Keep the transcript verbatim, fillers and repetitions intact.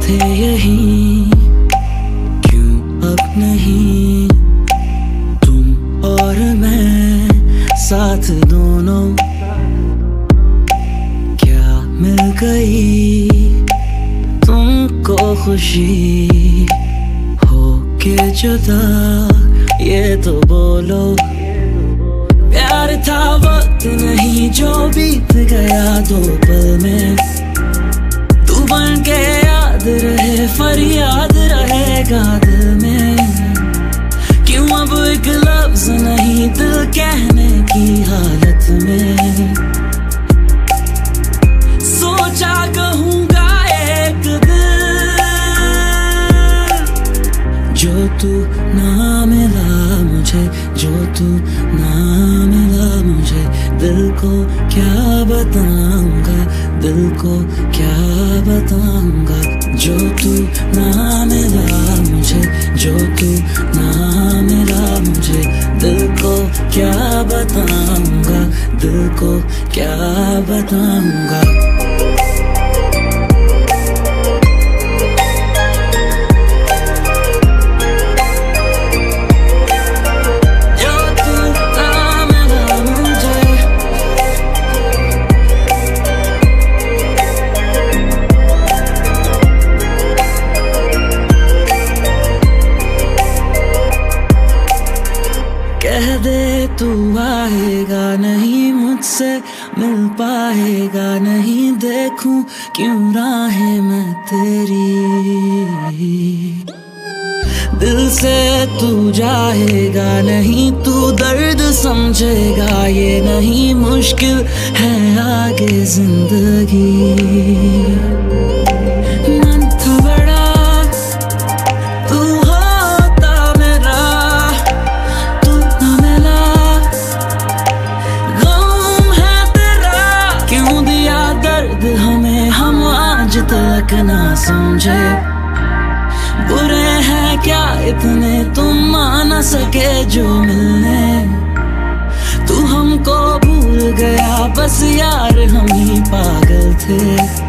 थे यही, क्यों अब नहीं तुम और मैं साथ दोनों? क्या मिल गई तुमको खुशी हो के जुदा, ये तो बोलो। प्यार था वक्त नहीं जो बीत गया दो पल में, तू बन के याद रहे फरियाद रहेगा दिल में। क्यों अब एक लफ्ज नहीं दिल कहने की हालत में, सोचा कहूँगा एक दिल, जो तू ना मिला मुझे, जो तू ना मिला मुझे। दिल को क्या बताऊंगा, दिल को क्या बताऊंगा, जो तू ना मिला मुझे, जो तू ना मिला मुझे। दिल को क्या बताऊंगा, दिल को क्या बताऊंगा। कह दे तू आएगा नहीं मुझसे, मिल पाएगा नहीं, देखूं क्यों राहें मैं तेरी। दिल से तू जाएगा नहीं, तू दर्द समझेगा ये नहीं, मुश्किल है आगे जिंदगी। मन था बड़ा तू होता मेरा, तू ना मिला गम है तेरा। क्यों दिया दर्द हमें हम आज तक ना समझे, बुरे हैं क्या इतने तुम आ न सके जो मिलने। तू हमको भूल गया बस यार हम ही पागल थे।